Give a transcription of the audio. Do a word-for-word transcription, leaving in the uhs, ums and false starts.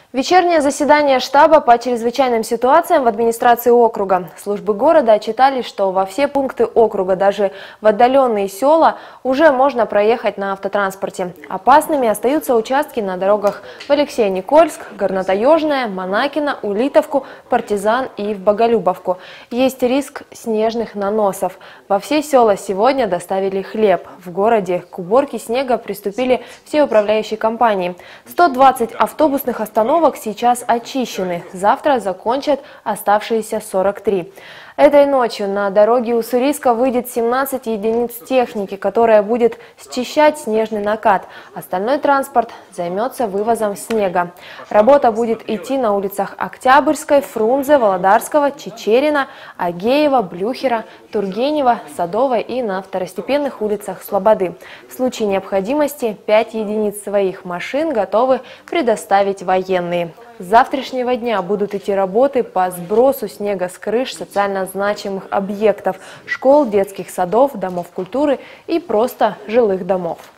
Вечернее заседание штаба по чрезвычайным ситуациям в администрации округа. Службы города отчитались, что во все пункты округа, даже в отдаленные села, уже можно проехать на автотранспорте. Опасными остаются участки на дорогах в Алексей-Никольск, Горно-Таежная, Монакино, Улитовку, Партизан и в Боголюбовку. Есть риск снежных наносов. Во все села сегодня доставили хлеб. В городе к уборке снега приступили все управляющие компании. сто двадцать автобусных остановок сейчас очищены. Завтра закончат оставшиеся сорок три. Этой ночью на дороге Уссурийска выйдет семнадцать единиц техники, которая будет счищать снежный накат. Остальной транспорт займется вывозом снега. Работа будет идти на улицах Октябрьской, Фрунзе, Володарского, Чечерина, Агеева, Блюхера, Тургенева, Садовой и на второстепенных улицах Слободы. В случае необходимости пять единиц своих машин готовы предоставить военные. С завтрашнего дня будут идти работы по сбросу снега с крыш социально значимых объектов – школ, детских садов, домов культуры и просто жилых домов.